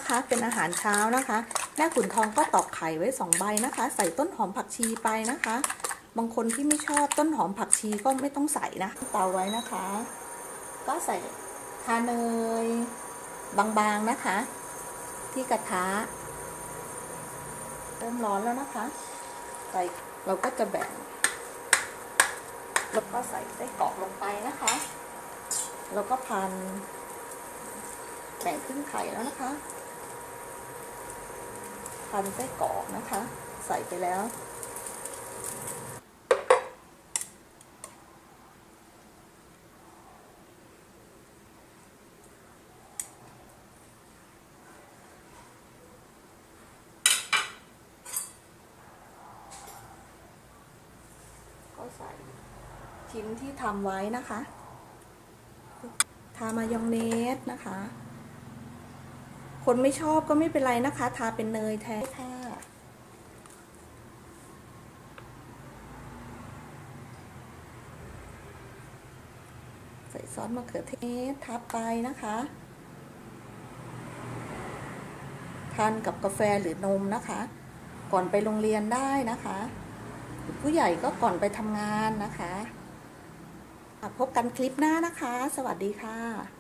นะคะเป็นอาหารเช้านะคะแม่ขุนทองก็ตอกไข่ไว้2 ใบนะคะใส่ต้นหอมผักชีไปนะคะบางคนที่ไม่ชอบต้นหอมผักชีก็ไม่ต้องใส่นะเตาไว้นะคะก็ใส่ทาเนยบางๆนะคะที่กระทะเริ่มร้อนแล้วนะคะใส่เราก็จะแบ่งแล้วก็ใส่ไส้กรอกลงไปนะคะแล้วก็พันแบ่งครึ่งไข่แล้วนะคะพันไส้กรอกนะคะใส่ไปแล้วก็ใส่ชิ้นที่ทำไว้นะคะทามายองเนสนะคะคนไม่ชอบก็ไม่เป็นไรนะคะทาเป็นเนยแทนค่ะใส่ซอสมะเขือเทศทับไปนะคะทานกับกาแฟหรือนมนะคะก่อนไปโรงเรียนได้นะคะผู้ใหญ่ก็ก่อนไปทำงานนะคะพบกันคลิปหน้านะคะสวัสดีค่ะ